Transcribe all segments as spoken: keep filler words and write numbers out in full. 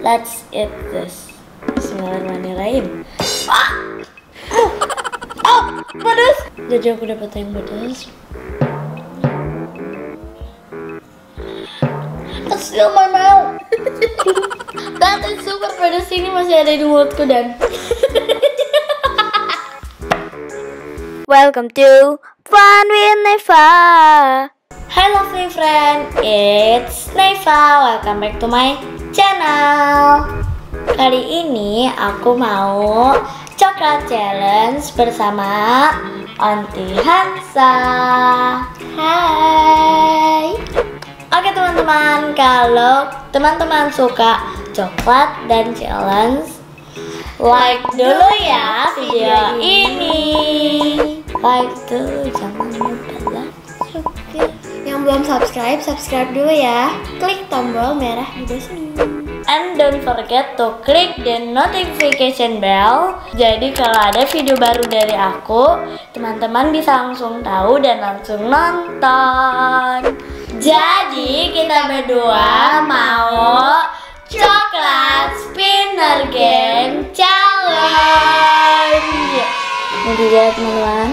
Let's eat this. Bismillahirrahmanirrahim. Ah! Oh, pedas. Jadi aku dapat yang pedas. It's still my mouth. That is super pedas, ini masih ada di mulutku dan Welcome to Fun with Neva. Hi lovely friend, it's Neva. Welcome back to my channel. Kali ini aku mau coklat challenge bersama Aunty Hansa. Hai. Oke teman-teman, kalau teman-teman suka coklat dan challenge, like dulu ya video ini. Like tuh, jangan lupa like. Yang belum subscribe, subscribe dulu ya. Klik tombol merah di bawah sini. And don't forget to click the notification bell. Jadi kalau ada video baru dari aku, teman-teman bisa langsung tahu dan langsung nonton. Jadi kita berdua mau coklat spinner game challenge. Ini dia teman-teman.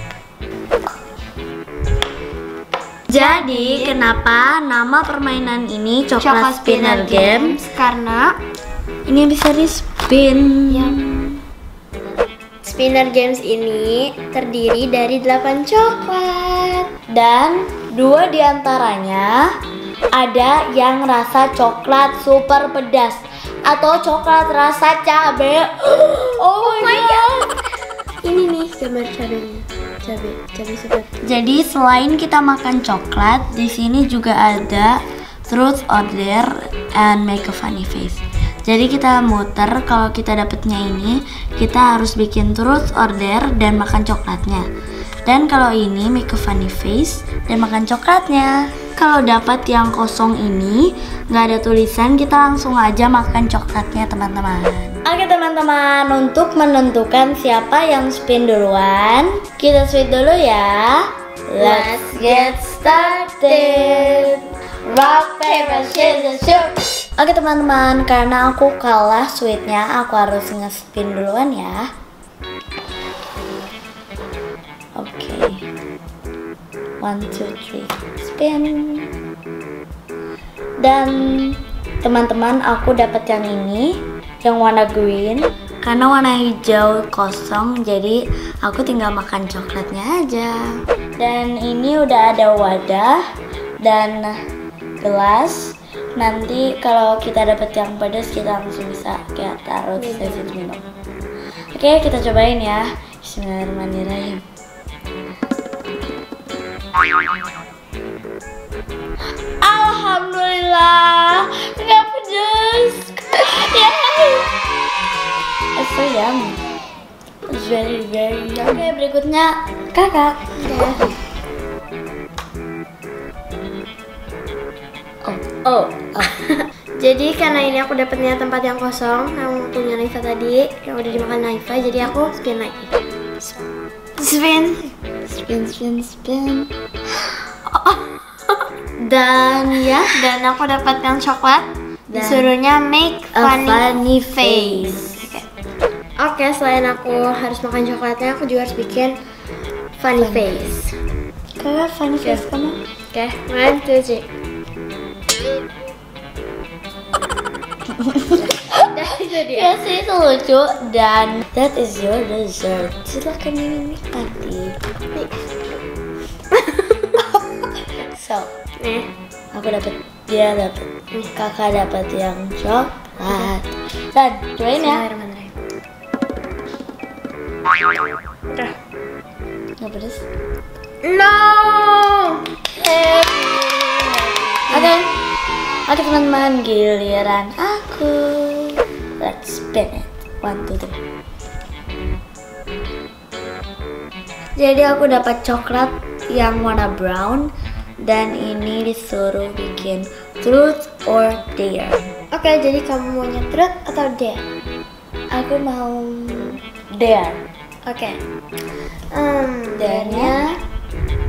Jadi kenapa nama permainan ini coklat, coklat spinner, spinner game? Games? Karena ini bisa di spin. Ya. Spinner games ini terdiri dari delapan coklat Dan dua diantaranya ada yang rasa coklat super pedas atau coklat rasa cabai. Oh, Oh my god, god. Ini nih gambar cabenya. Cabai, cabai super. Jadi selain kita makan coklat, di sini juga ada truth or dare and make a funny face. Jadi kita muter, kalau kita dapetnya ini, kita harus bikin truth or dare dan makan coklatnya. Dan kalau ini make a funny face dan makan coklatnya. Kalau dapat yang kosong ini, nggak ada tulisan, kita langsung aja makan coklatnya teman-teman. Oke teman-teman, untuk menentukan siapa yang spin duluan, kita spin dulu ya. Let's get started. Rock, paper, scissors, shoot. Oke teman-teman, karena aku kalah sweetnya, aku harus nge-spin duluan ya. Oke, one, two, three, spin. Dan teman-teman, aku dapat yang ini, yang warna green. Karena warna hijau kosong, jadi aku tinggal makan coklatnya aja. Dan ini udah ada wadah dan gelas. Nanti kalau kita dapat yang pedas, kita langsung bisa kayak taruh di sesi minum. Oke, kita cobain ya. Bismillahirrahmanirrahim. Alhamdulillah, nggak pedas. Yay! It's so yummy. It's very very yummy. Oke, berikutnya kakak. Oh, oh. Jadi karena ini aku dapatnya tempat yang kosong yang punya Naifa tadi, yang udah dimakan Naifa, jadi aku spin lagi. Spin, Spin, spin, spin. Dan ya, dan aku dapat yang coklat. Dan Disuruhnya make a funny, funny face. face. Oke, okay, selain aku harus makan coklatnya, aku juga harus bikin funny Funny. face. Kakak funny face kamu? Oke, okay, one, two, three. Itu dia. Ya sih, itu lucu. Dan that is your dessert. Silakan dinikmati. So, Nih, aku dapat, dia dapat, kakak dapat yang coklat. Dan cobain ya. Bismillahirrahmanirrahim. Nggak pedes? No. Oke, oke teman-teman, giliran aku. Let's spin it. One, two, three. Jadi aku dapat coklat yang warna brown. Dan ini disuruh bikin truth or dare. Oke, okay, jadi kamu maunya truth atau dare? Aku mau dare. Oke. Okay. Um, Dare-nya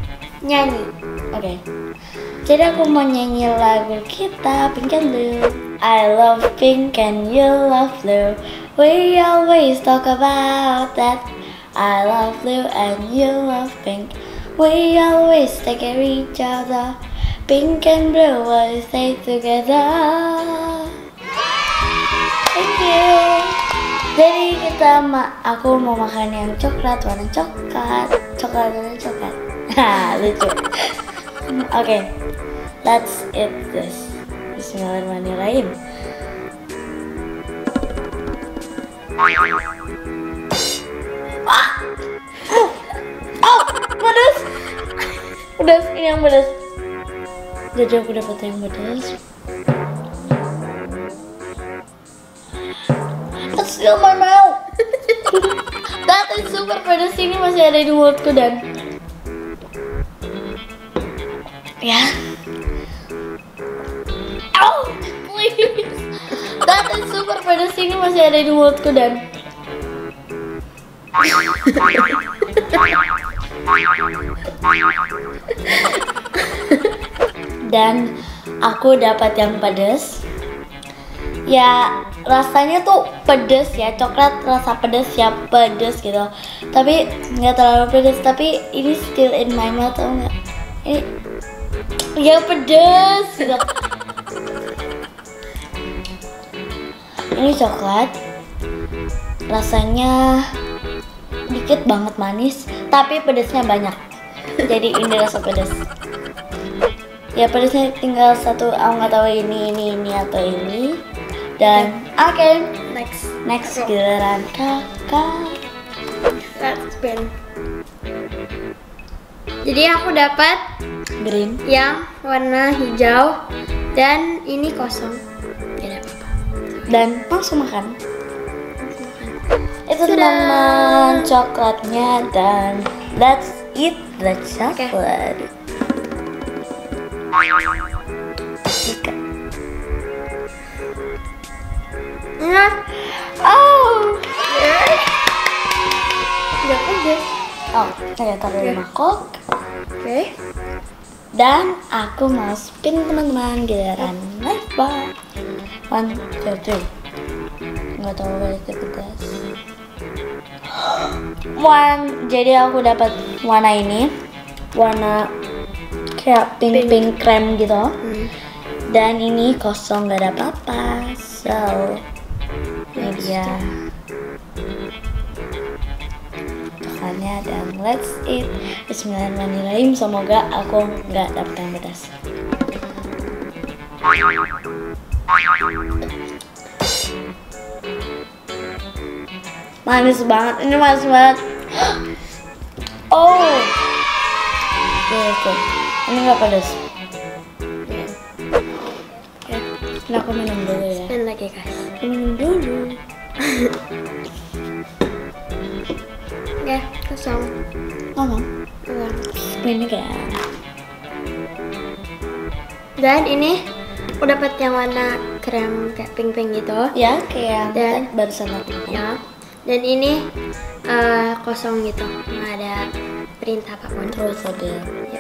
nyanyi. Oke. Okay. Jadi aku mau nyanyi lagu kita Pink Candle. I love pink and you love blue. We always talk about that. I love blue and you love pink. We always take care of each other. Pink and blue always stay together. Thank you. Jadi kita ma aku mau makan yang coklat, warna coklat, coklat warna coklat. Hah, lucu. Oke, okay, let's eat this. Bismillahirrahmanirrahim. Ah! Oh, pedas. Pedas, ini yang pedas. Jadi aku dapat yang pedas. It's still my mouth. That is super pedas, ini masih ada di mulutku dan ya. Oh, please. That is super pedas, ini masih ada di mulutku dan dan aku dapat yang pedas. Ya rasanya tuh pedas ya, coklat rasa pedas ya, pedas gitu. Tapi nggak terlalu pedas, tapi ini still in my mouth, tau nggak? Ini ya pedas gitu. Ini coklat, rasanya dikit banget manis, tapi pedasnya banyak. Jadi ini rasa pedas. Ya pedasnya tinggal satu, aku nggak tahu ini ini ini atau ini. Dan oke, okay, Next. next giliran kakak. Let's spin. Jadi aku dapat Green. yang warna hijau dan ini kosong. Tidak apa-apa. Dan langsung makan. Langsung makan. Itu Sudah. teman coklatnya dan let's eat the chocolate. Okay. Nah, Oh, tidak pedas. oh, saya taruh di mangkok. Oke. Dan aku mau spin teman-teman giliran Knife Bar. One, two, three. Nggak tahu balik ke pedas. One, jadi aku dapat warna ini, warna kayak pink pink krem gitu. Hmm. Dan ini kosong, gak ada apa-apa. So, ini dia coklatnya dan let's eat. Bismillahirrahmanirrahim. Semoga aku nggak dapet yang pedas. Manis banget, ini manis banget. Oh, oke, oke. Ini nggak pedas. Nah, aku minum dulu ya. Spin lagi guys. Aku minum dulu. Oke, kosong. Ngomong. Ulang. Ini kan. Dan ini aku dapat yang warna krem kayak pink-pink gitu. Ya, kayak Dan- yang barusan aku. Ya. Dan ini eh, kosong gitu, nggak ada perintah apapun. Terus ada. Ya.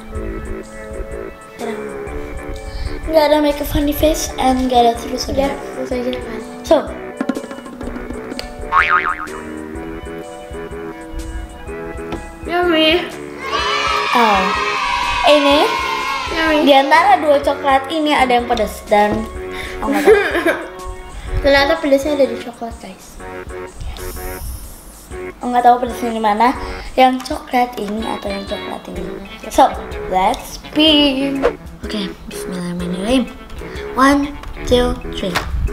Nggak ada make a funny face and nggak ada terus Udah, ada. langsung aja makan. So. Yummy. Oh. Ini Yummy. di antara dua coklat ini ada yang pedas dan oh nggak tahu. Ternyata pedasnya ada di coklat guys. Oh, nggak tahu pedasnya di mana. Yang coklat ini atau yang coklat ini. So, let's spin. Oke, okay, bismillahirrahmanirrahim. One, two, three.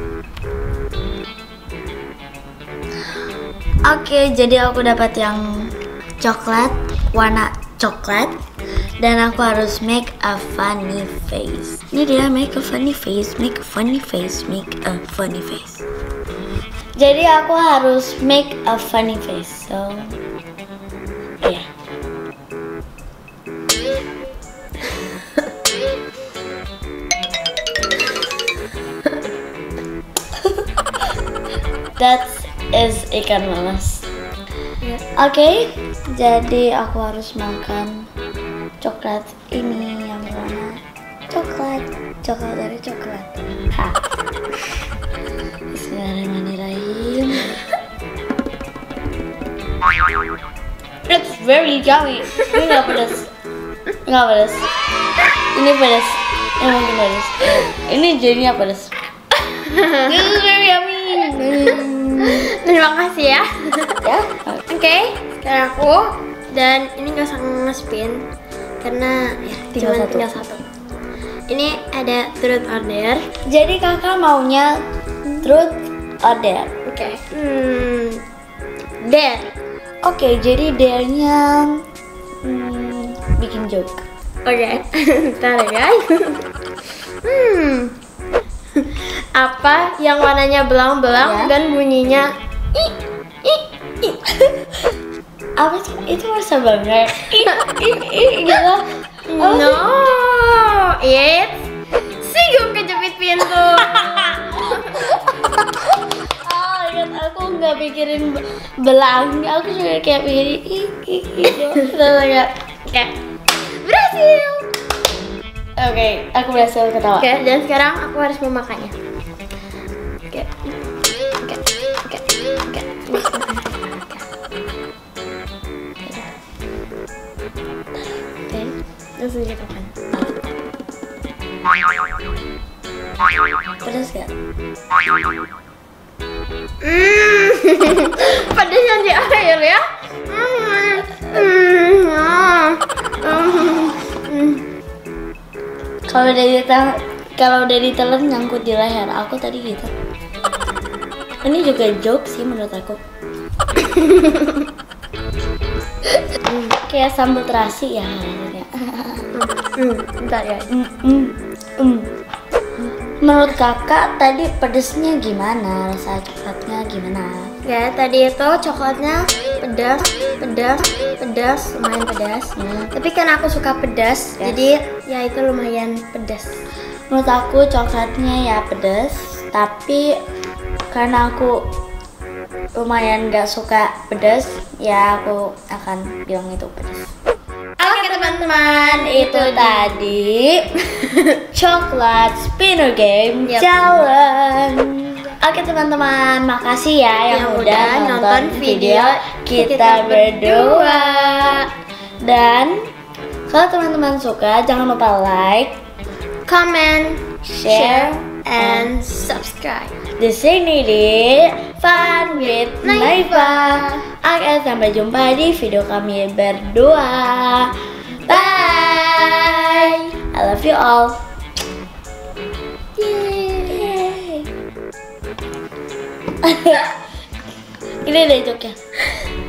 Oke, okay, jadi aku dapat yang coklat, warna coklat. Dan aku harus make a funny face. Ini dia, make a funny face, make a funny face, make a funny face. Jadi aku harus make a funny face. So, yeah. That is ikan malas. Ya. Oke, okay, jadi aku harus makan coklat ini yang warna coklat, coklat dari coklat. Ha. Bismillahirrahmanirrahim. It's very yummy. Ini nggak pedas. Nggak pedas. Ini pedas. Ini mungkin pedas. Ini jadinya pedas. This is very yummy. Terima kasih ya. Ya. Oke, sekarang aku dan ini nggak usah nge-spin karena ya Tinggal cuma satu. tinggal satu. Ini ada truth or dare. Jadi kakak maunya truth or dare. Oke. Hmm, dare. Oke, jadi dare-nya hmm, bikin joke. Oke, ntar ya guys. Hmm, apa yang warnanya belang-belang Ya. dan bunyinya i i i? Apa itu? Itu masa banget. Ih, ih, ih, gitu. Oh, No, it's Sigum kejepit pintu. Oh, ingat aku nggak pikirin be- belang, aku juga kayak pikirin ih, ih, gitu. Terus kayak, Oke, berhasil. oke, aku berhasil ketawa. Oke, dan sekarang aku harus memakannya. Oke, oke, oke, oke. Oke, langsung kita makan. Pedas gak? Hmm, pedasnya di air ya. Hmm, hmm, ah, hmm. Kalau udah ditelan, kalau udah ditelan nyangkut di leher, aku tadi gitu. Ini juga joke sih menurut aku. Hmm, kayak sambal terasi ya rasanya. Hmm, bentar ya. Mm, mm, mm. Menurut kakak tadi pedesnya gimana? Rasa coklatnya gimana? Ya, tadi itu coklatnya pedas, pedas, pedas, lumayan pedas. Hmm. Tapi karena aku suka pedas, Ya. jadi ya itu lumayan pedas. Menurut aku coklatnya ya pedas, tapi karena aku lumayan gak suka pedas, ya aku akan bilang itu pedas. Oke teman-teman, Itu tadi coklat spinner game Yap. challenge. Oke teman-teman, makasih ya yang, Yang udah udah nonton nonton video video kita, kita berdua. Dan kalau teman-teman suka, jangan lupa like, comment, share, and subscribe. di sini di Fun with Naifa. Oke, sampai jumpa di video kami berdua. Bye. I love you all. Yeay. Ini deh joke-nya.